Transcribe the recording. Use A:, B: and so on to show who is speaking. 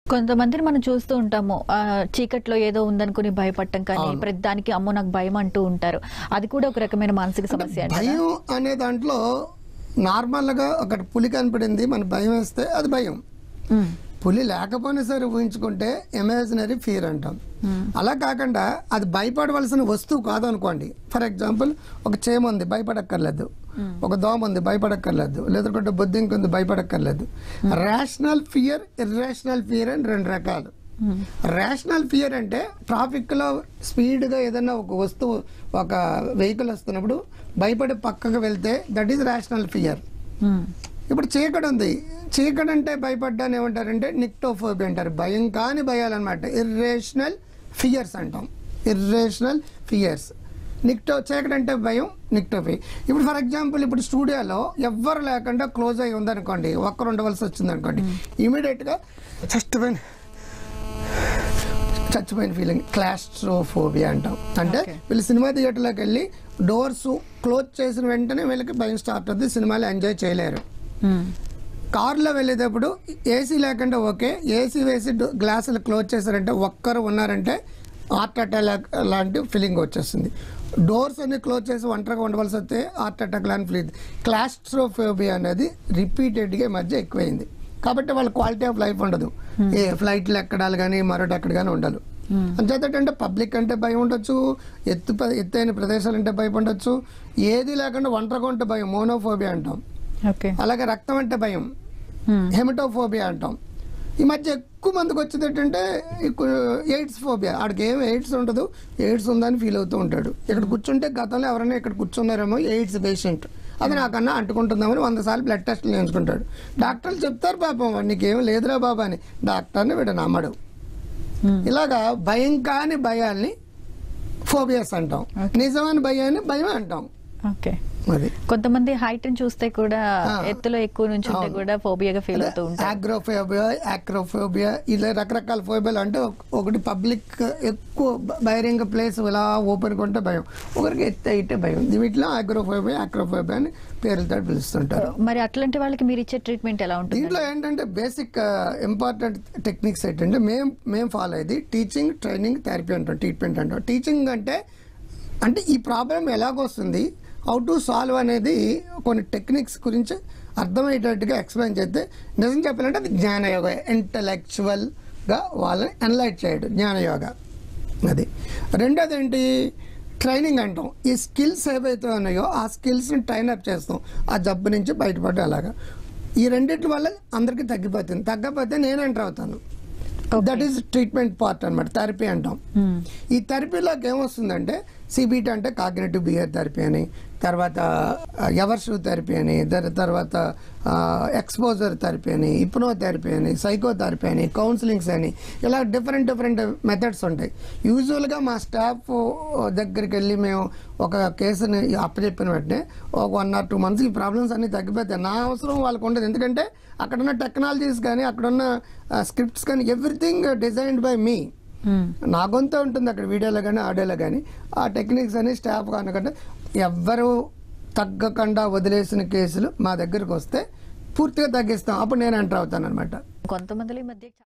A: కొంతమందిని మనం చూస్తూ ఉంటాము. చీకట్లో ఏదో ఉందనుకుని భయపడటం కానీ, ప్రతిదానికి అమ్మో నాకు భయం అంటూ ఉంటారు. అది కూడా ఒక రకమైన మానసిక సమస్య.
B: భయం అనే దాంట్లో నార్మల్గా ఒక పులి కనపడింది, మన భయం వేస్తే అది భయం. పులి లేకపోయినా సరే ఊహించుకుంటే ఇమాజినరీ ఫియర్ అంటాం. అలా కాకుండా అది భయపడవలసిన వస్తువు కాదనుకోండి. ఫర్ ఎగ్జాంపుల్, ఒక చేమ ఉంది, భయపడక్కర్లేదు. ఒక దోమ ఉంది, భయపడక్కర్లేదు. లేదంటే బొద్దింక ఉంది, భయపడక్కర్లేదు. రేషనల్ ఫియర్, ఇర్రేషనల్ ఫియర్ అని రెండు రకాలు. రేషనల్ ఫియర్ అంటే ట్రాఫిక్లో స్పీడ్గా ఏదైనా ఒక వస్తువు, ఒక వెహికల్ వస్తున్నప్పుడు భయపడి పక్కకు వెళ్తే దట్ ఈస్ రేషనల్ ఫియర్. ఇప్పుడు చీకటి ఉంది, చీకటి అంటే భయపడ్డాన్ని ఏమంటారంటే నిక్టోఫోబియా అంటారు. భయం కాని భయాలన్నమాట. ఇర్రేషనల్ ఫియర్స్ అంటాం. Irrational fears. చీకటి అంటే భయం, నిక్టోఫియా. ఇప్పుడు ఫర్ ఎగ్జాంపుల్, ఇప్పుడు స్టూడియోలో ఎవ్వరు లేకుండా క్లోజ్ అయ్యి ఉందనుకోండి, ఒక్కరు ఉండవలసి వచ్చింది అనుకోండి, ఇమీడియట్గా చచ్చిపోయిన ఫీలింగ్, క్లాస్ట్రోఫోబియా అంటాం. అంటే వీళ్ళు సినిమా థియేటర్లోకి వెళ్ళి డోర్స్ క్లోజ్ చేసిన వెంటనే వీళ్ళకి భయం స్టార్ట్ అవుతుంది, సినిమాలు ఎంజాయ్ చేయలేరు. కారులో వెళ్ళేటప్పుడు ఏసీ లేకుండా ఓకే, ఏసీ వేసి గ్లాసులు క్లోజ్ చేశారంటే, ఒక్కరు ఉన్నారంటే హార్ట్ అటాక్ లాంటి ఫీలింగ్ వచ్చేస్తుంది. డోర్స్ అన్ని క్లోజ్ చేసి ఒంటరిగా ఉండవలసి వస్తే హార్ట్ అటాక్ లాంటి ఫీలింగ్. క్లాస్ట్రోఫోబియా అనేది రిపీటెడ్గా మధ్య ఎక్కువైంది. కాబట్టి వాళ్ళ క్వాలిటీ ఆఫ్ లైఫ్ ఉండదు. ఏ ఫ్లైట్లు ఎక్కడాలు కానీ మరొకటి ఎక్కడ కానీ ఉండదు. అంచేతంటే పబ్లిక్ అంటే భయం ఉండొచ్చు, ఎత్తైన ప్రదేశాలు అంటే భయం ఉండొచ్చు, ఏది లేకుండా ఒంటరిగా ఉంటే భయం, మోనోఫోబియా అంటాం. అలాగే రక్తం అంటే భయం, హెమటోఫోబియా అంటాం. ఈ మధ్య ఎక్కువ మందికి వచ్చేది ఏంటంటే ఎయిడ్స్ ఫోబియా. ఆడికి ఏం ఎయిడ్స్ ఉండదు, ఎయిడ్స్ ఉందని ఫీల్ అవుతూ ఉంటాడు. ఇక్కడ కూర్చుంటే గతంలో ఎవరైనా ఇక్కడ కూర్చున్నారేమో ఎయిడ్స్ పేషెంట్, అది నాకన్నా అంటుకుంటుందామని 100 సార్లు బ్లడ్ టెస్టులు చేయించుకుంటాడు. డాక్టర్లు చెప్తారు పాపం నీకేం లేదురా బాబా అని, డాక్టర్ని వీడు నమ్మడు. ఇలాగా భయం కాని భయాల్ని ఫోబియాస్ అంటాం, నిజమైన భయాన్ని భయం అంటాం.
A: కొంతమంది హైట్ చూస్తే కూడా ఎత్తులో ఎక్కువ నుంచి కూడా ఫోబియాగా ఫీల్ అవుతూ ఉంటారు.
B: అగ్రోఫోబియా, యాక్రోఫోబియా, ఇలా రకరకాల ఫోబియాలు. అంటే ఒకటి పబ్లిక్ ఎక్కువ బహిరంగ ప్లేస్ ఇలా ఓపెన్ కొంటే భయం, ఒకరికి ఎత్తు అయితే భయం. వీటిలో అగ్రోఫోబియా, యాక్రోఫోబియా అని పేర్లతో పిలుస్తుంటారు.
A: మరి అట్లాంటి వాళ్ళకి మీరు ఇచ్చే ట్రీట్మెంట్ ఎలా ఉంటుంది?
B: దీంట్లో ఏంటంటే బేసిక్ ఇంపార్టెంట్ టెక్నిక్స్ ఏంటంటే మేము ఫాలో అయ్యేది టీచింగ్, ట్రైనింగ్, థెరపీ అంటాం, ట్రీట్మెంట్ అంటాం. టీచింగ్ అంటే ఈ ప్రాబ్లం ఎలాగొస్తుంది, హౌ టు సాల్వ్ అనేది కొన్ని టెక్నిక్స్ గురించి అర్థమయ్యేటట్టుగా ఎక్స్ప్లెయిన్ చేస్తే, నిజం చెప్పాలంటే అది జ్ఞానయోగ. ఇంటలెక్చువల్గా వాళ్ళని ఎనలైట్ చేయడం జ్ఞానయోగ. అది రెండోది ఏంటి, ట్రైనింగ్ అంటాం. ఈ స్కిల్స్ ఏవైతే ఉన్నాయో ఆ స్కిల్స్ని ట్రైన్ అప్ చేస్తాం, ఆ జబ్బు నుంచి బయటపడే. అలాగా ఈ రెండింటి వల్ల అందరికీ తగ్గిపోతుంది. తగ్గకపోతే నేను ఎంటర్ అవుతాను. దట్ ఈస్ ట్రీట్మెంట్ పార్ట్ అనమాట, థెరపీ అంటాం. ఈ థెరపీలోకి ఏమొస్తుందంటే సిబిటి అంటే కాగ్నిటివ్ బిహేవియర్ థెరపీ అని, తర్వాత ఎవర్సివ్ థెరపీ అని, తర్వాత ఎక్స్పోజర్ థెరపీ అని, హిప్నోథెరపీ అని, సైకోథెరపీ అని, కౌన్సిలింగ్స్ అని, ఇలా డిఫరెంట్ మెథడ్స్ ఉంటాయి. యూజువల్గా మా స్టాఫ్ దగ్గరికి వెళ్ళి మేము ఒక కేసుని అప్పచెప్పిన వెంటనే ఒక 1 or 2 months ఈ ప్రాబ్లమ్స్ అన్నీ తగ్గిపోతాయి. నా అవసరం వాళ్ళకు ఉండదు, ఎందుకంటే అక్కడున్న టెక్నాలజీస్ కానీ అక్కడున్న స్క్రిప్ట్స్ కానీ ఎవ్రీథింగ్ డిజైన్డ్ బై మీ. నా గొంతు ఉంటుంది అక్కడ వీడియోలో కానీ ఆడియోలో కానీ. ఆ టెక్నిక్స్ అని స్టాఫ్ కనుకంటే ఎవ్వరు తగ్గకుండా వదిలేసిన కేసులు మా దగ్గరకు వస్తే పూర్తిగా తగ్గిస్తాం. అప్పుడు నేను ఎంటర్ అవుతాను అనమాట.
A: కొంతమంది మధ్య